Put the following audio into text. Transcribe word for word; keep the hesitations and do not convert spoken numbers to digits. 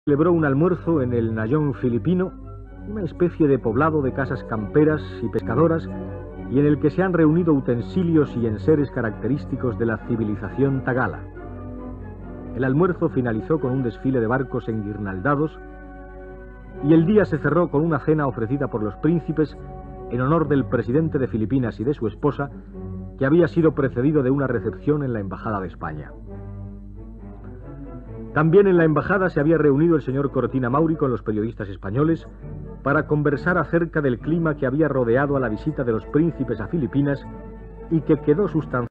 Celebró un almuerzo en el Nayón filipino, una especie de poblado de casas camperas y pescadoras, y en el que se han reunido utensilios y enseres característicos de la civilización tagala. El almuerzo finalizó con un desfile de barcos enguirnaldados, y el día se cerró con una cena ofrecida por los príncipes en honor del presidente de Filipinas y de su esposa, que había sido precedido de una recepción en la Embajada de España. También en la embajada se había reunido el señor Cortina Mauri con los periodistas españoles para conversar acerca del clima que había rodeado a la visita de los príncipes a Filipinas y que quedó sustanciado